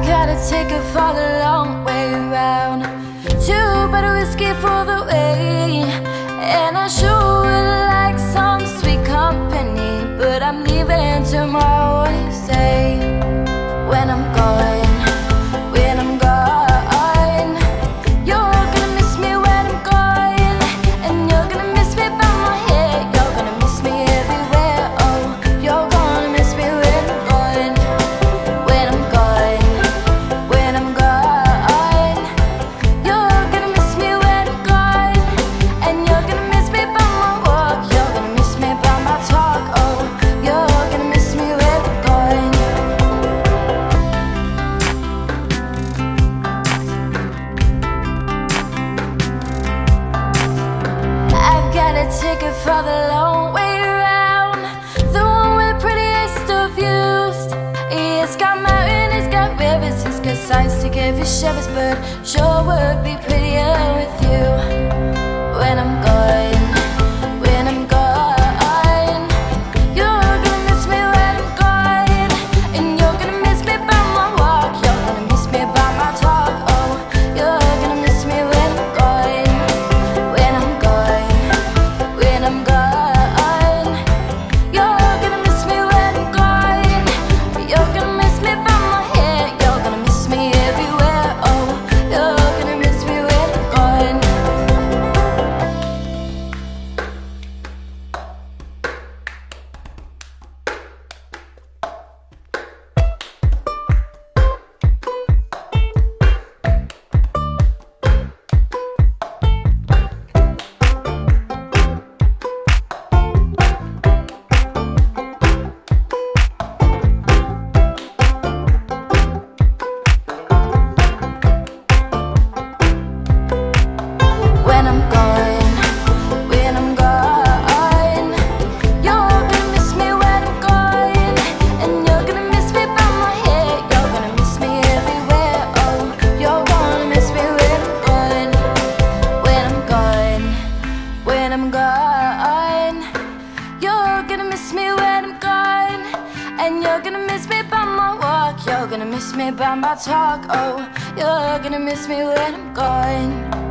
gotta take it for the long way round. Two better whiskey for the way, and I sure would like some sweet company, but I'm leaving tomorrow, you say. When I'm gone, when I'm gone, you're gonna miss me when I'm gone, and you're gonna miss me by my head. You're gonna miss me everywhere, oh, you're gonna miss me when I'm gone. When I'm gone, when I'm gone, you're gonna miss me when I'm gone, and you're gonna miss me by my walk. You're gonna miss me by my talk, oh, you're gonna miss me when I'm gone. I've got a ticket for the long way round, the one with prettiest of views. It's got mountains, it's got rivers, it's got sights to give you shivers, but sure would be prettier with you. When I'm gone, when I'm gone, you're gonna miss me when I'm gone, and you're gonna miss me by my walk. You're gonna miss me by my talk, oh, you're gonna miss me when I'm gone. When I'm gone, when I'm gone, you're gonna miss me when I'm gone. You're gonna miss me by my head. You're gonna miss me everywhere, oh, you're gonna miss me when I'm gone. When I'm gone, when I'm gone, you're gonna miss me when I'm gone, and you're gonna miss me by my head. You're gonna miss me everywhere, oh, you're gonna miss me when I'm gone. When I'm gone, when I'm gone, you're gonna miss me when I'm gone, and you're gonna miss me by my walk. You're gonna miss me by my talk, oh, you're gonna miss me when I'm gone.